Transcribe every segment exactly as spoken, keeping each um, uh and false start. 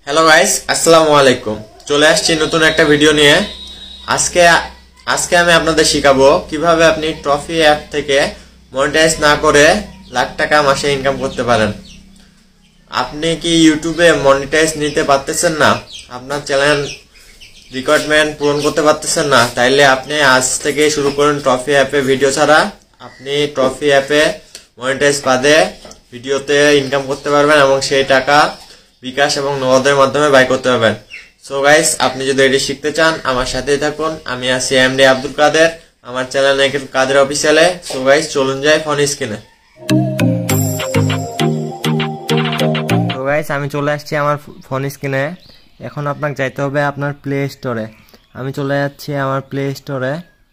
Hello guys, আসসালামু আলাইকুম। চলে আসছি নতুন একটা ভিডিও নিয়ে। আজকে আজকে আমি আপনাদের শেখাবো কিভাবে আপনি ট্রফি অ্যাপ থেকে মনিটাইজ না করে লাখ টাকা মাসে ইনকাম করতে পারেন। আপনি কি ইউটিউবে মনিটাইজ নিতে পারতেছেন না, আপনার চ্যানেল রিকোয়ারমেন্ট পূরণ করতে পারতেছেন না, তাইলে আপনি আজ থেকে শুরু করুন ট্রফি অ্যাপে ভিডিও ছাড়া। আপনি ট্রফি অ্যাপে মনিটাইজ বাদে ভিডিওতে ইনকাম করতে পারবেন এবং সেই টাকা বিকাশ এবং নগদের মাধ্যমে বাই করতে পারবেন। সো গাইস, আপনি যদি এটি শিখতে চান আমার সাথেই থাকুন। আমি আছি এমডি আব্দুল কাদের, আমার চ্যানেল নাকি কাদের অফিসিয়ালে। সো গাইস, চলুন যাই ফোন স্ক্রিনে। তো গাইস, আমি চলে আসছি আমার ফোন স্ক্রিনে। এখন আপনাকে যাইতে হবে আপনার প্লে স্টোরে। আমি চলে যাচ্ছি আমার প্লে স্টোরে।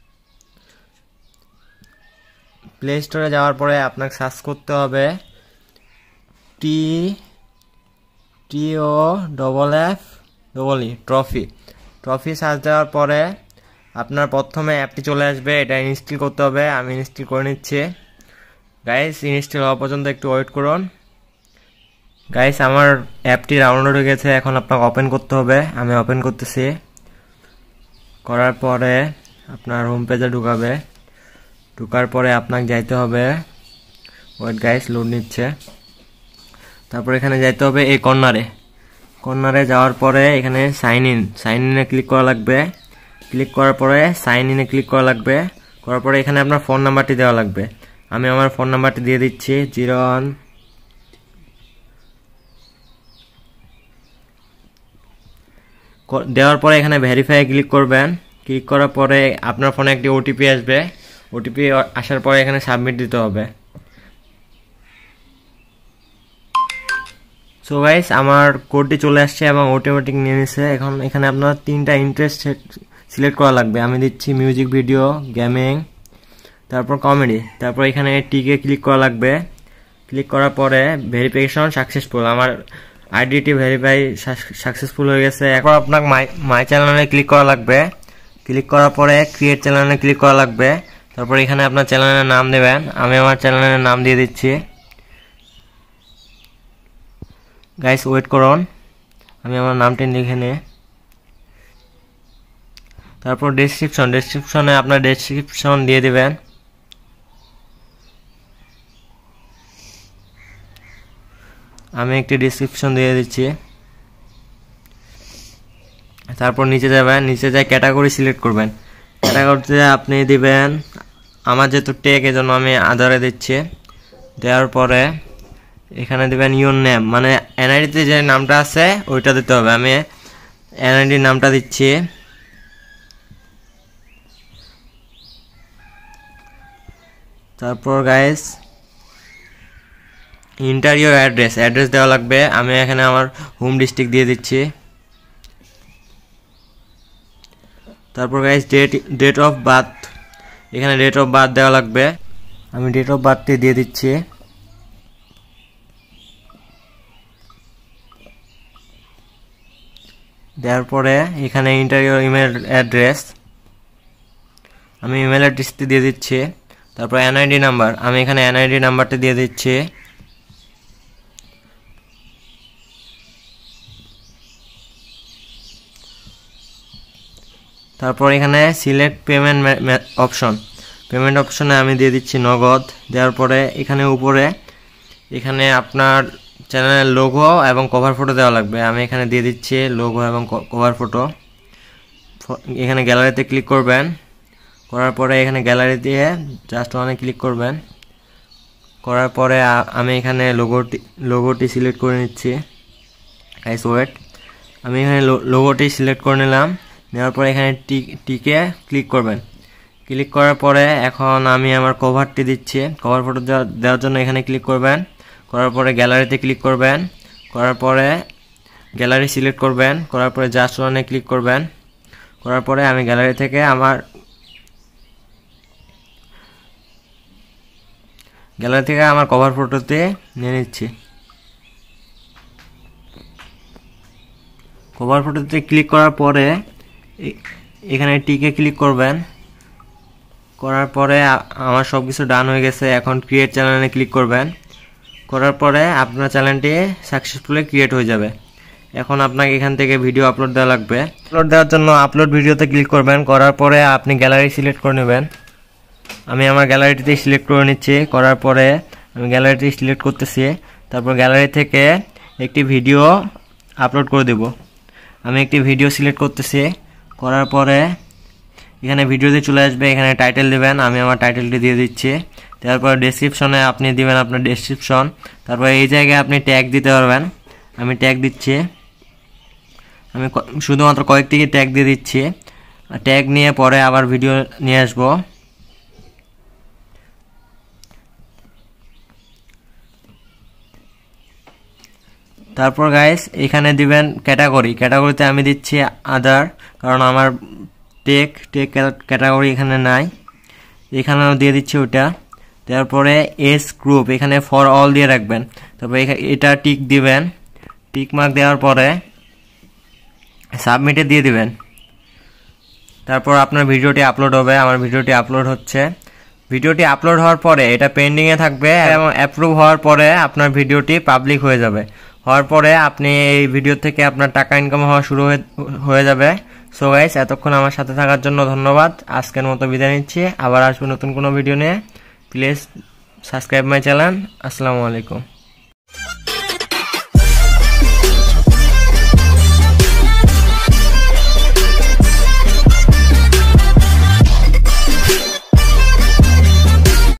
প্লে স্টোরে যাওয়ার পরে আপনাকে সার্চ করতে হবে T T O double F double E trophy. Trophy search দেওয়ার পরে আপনার প্রথমে অ্যাপটি চলে আসবে, এটা ইনস্টল করতে হবে। আমি ইনস্টল করে নিচ্ছি। গাইস, ইনস্টল হওয়া পর্যন্ত একটু ওয়েট করুন। গাইস, আমার অ্যাপটি ডাউনলোড হয়ে গেছে, এখন আপনাকে ওপেন করতে হবে। আমি ওপেন করতেছি। করার পরে আপনার হোম পেজে ঢুকাবে। ঢুকার পরে আপনাকে যাইতে হবে, ওয়েট গাইস, লোড নিচ্ছে। তারপর এখানে যাইতে হবে এই কর্নারে। কর্নারে যাওয়ার পরে এখানে সাইন ইন সাইন ইনে ক্লিক করা লাগবে। ক্লিক করার পরে সাইন ইনে ক্লিক করা লাগবে। করার পরে এখানে আপনার ফোন নাম্বারটি দেওয়া লাগবে। আমি আমার ফোন নাম্বারটি দিয়ে দিচ্ছি, জিরো ওয়ান দেওয়ার পরে এখানে ভেরিফাই ক্লিক করবেন। ক্লিক করার পরে আপনার ফোনে একটি ওটিপি আসবে। ওটিপি আসার পরে এখানে সাবমিট দিতে হবে। সো গাইস, আমার কোডটি চলে আসছে এবং অটোমেটিক নিয়ে নিচ্ছে। এখন এখানে আপনার তিনটা ইন্টারেস্ট সিলেক্ট করা লাগবে। আমি দিচ্ছি মিউজিক ভিডিও, গেমিং, তারপর কমেডি। তারপর এখানে টিকে ক্লিক করা লাগবে। ক্লিক করার পরে ভেরিফিকেশন সাকসেসফুল, আমার আইডিটি ভেরিফাই সাকসেসফুল হয়ে গেছে। এখন আপনাকে মাই মাই চ্যানেলে ক্লিক করা লাগবে। ক্লিক করার পরে ক্রিয়েট চ্যানেলে ক্লিক করা লাগবে। তারপর এখানে আপনার চ্যানেলের নাম দেবেন। আমি আমার চ্যানেলের নাম দিয়ে দিচ্ছি। গাইস, ওয়েট করুন, আমি আমার নামটি লিখে নিই। তারপর ডেসক্রিপশন ডেসক্রিপশনে আপনার ডেসক্রিপশন দিয়ে দিবেন। আমি একটি ডেসক্রিপশন দিয়ে দিচ্ছি। তারপর নিচে যাবেন, নিচে যাই ক্যাটাগরি সিলেক্ট করবেন। ক্যাটাগরিতে আপনি দিবেন, আমার যেহেতু টেক এজন্য আমি আধারে দিচ্ছি। দেওয়ার পরে এখানে দিবেন ইউর নেম, মানে এনআইডিতে যে নামটা আছে ওইটা দিতে হবে। আমি এনআইডির নামটা দিচ্ছি। তারপর guys, enter your address address দেওয়া লাগবে। আমি এখানে আমার হোম ডিস্ট্রিক্ট দিয়ে দিচ্ছি। তারপর guys, date date of birth, এখানে ডেট অফ বার্থ দেওয়া লাগবে। আমি ডেট অফ বার্থটি দিয়ে দিচ্ছি। দেওয়ার পরে এখানে ইন্টার ইউর ইমেল অ্যাড্রেস, আমি ইমেল অ্যাড্রেসটি দিয়ে দিচ্ছি। তারপর এনআইডি নাম্বার, আমি এখানে এনআইডি নাম্বারটি দিয়ে দিচ্ছি। তারপর এখানে সিলেক্ট পেমেন্ট অপশন, পেমেন্ট অপশনে আমি দিয়ে দিচ্ছি নগদ। দেওয়ার পরে এখানে উপরে এখানে আপনার চ্যানেলের লোগো এবং কভার ফটো দেওয়া লাগবে। আমি এখানে দিয়ে দিচ্ছি লোগো এবং কভার ফটো। এখানে গ্যালারিতে ক্লিক করবেন। করার পরে এখানে গ্যালারি দিয়ে জাস্ট ওয়ানে ক্লিক করবেন। করার পরে আমি এখানে লোগোটি লোগোটি সিলেক্ট করে নিচ্ছি। গাইস, ওয়েট, আমি এখানে লোগোটি সিলেক্ট করে নিলাম। নেওয়ার পরে এখানে টি টিকে ক্লিক করবেন। ক্লিক করার পরে এখন আমি আমার কভারটি দিচ্ছি। কভার ফটো দেওয়ার জন্য এখানে ক্লিক করবেন। করার পরে গ্যালারিতে ক্লিক করবেন। করার পরে গ্যালারি সিলেক্ট করবেন। করার পরে জাস্ট ওয়ানে ক্লিক করবেন। করার পরে আমি গ্যালারি থেকে আমার গ্যালারি থেকে আমার কভার ফটোতে নিয়ে নিচ্ছি। কভার ফটোতে ক্লিক করার পরে এখানে টিকে ক্লিক করবেন। করার পরে আমার সব কিছু ডান হয়ে গেছে। এখন ক্রিয়েট চ্যানেলে ক্লিক করবেন। করার পরে আপনার চ্যানেলটি সাকসেসফুলি ক্রিয়েট হয়ে যাবে। এখন আপনাকে এখান থেকে ভিডিও আপলোড দেওয়া লাগবে। আপলোড দেওয়ার জন্য আপলোড ভিডিওতে ক্লিক করবেন, করার পরে আপনি গ্যালারি সিলেক্ট করে নেবেন। আমি আমার গ্যালারিটিতে সিলেক্ট করে নিচ্ছি, করার পরে আমি গ্যালারিটি সিলেক্ট করতেছি। তারপর গ্যালারি থেকে একটি ভিডিও আপলোড করে দেব। আমি একটি ভিডিও সিলেক্ট করতেছি, করার পরে এখানে ভিডিওতে চলে আসবে, এখানে টাইটেল দিবেন। আমি আমার টাইটেলটি দিয়ে দিচ্ছি। তারপর ডেসক্রিপশনে আপনি দিবেন আপনার ডেসক্রিপশন। তারপর এই জায়গায় আপনি ট্যাগ দিতে পারবেন। আমি ট্যাগ দিচ্ছি, আমি শুধুমাত্র কয়েকটি ট্যাগ দিয়ে দিচ্ছি। ট্যাগ নিয়ে পরে আবার ভিডিও নিয়ে আসব। তারপর গাইস এখানে দিবেন ক্যাটাগরি। ক্যাটাগরিতে আমি দিচ্ছি আদার, কারণ আমার টেক টেক ক্যাটাগরি এখানে নাই, এখানেও দিয়ে দিচ্ছি ওটা। তারপরে এস গ্রুপ এখানে ফর অল দিয়ে রাখবেন। তারপরে এটা টিক দিবেন, টিক মার্ক দেওয়ার পরে সাবমিটে দিয়ে দিবেন। তারপর আপনার ভিডিওটি আপলোড হবে। আমার ভিডিওটি আপলোড হচ্ছে। ভিডিওটি আপলোড হওয়ার পরে এটা পেন্ডিংয়ে থাকবে এবং অ্যাপ্রুভ হওয়ার পরে আপনার ভিডিওটি পাবলিক হয়ে যাবে। হওয়ার পরে আপনি এই ভিডিও থেকে আপনার টাকা ইনকাম হওয়া শুরু হয়ে যাবে। সো গাইস, এতক্ষণ আমার সাথে থাকার জন্য ধন্যবাদ। আজকের মতো বিদায় নিচ্ছি, আবার আসবো নতুন কোনো ভিডিও নিয়ে। Please subscribe my channel. আসসালামু আলাইকুম।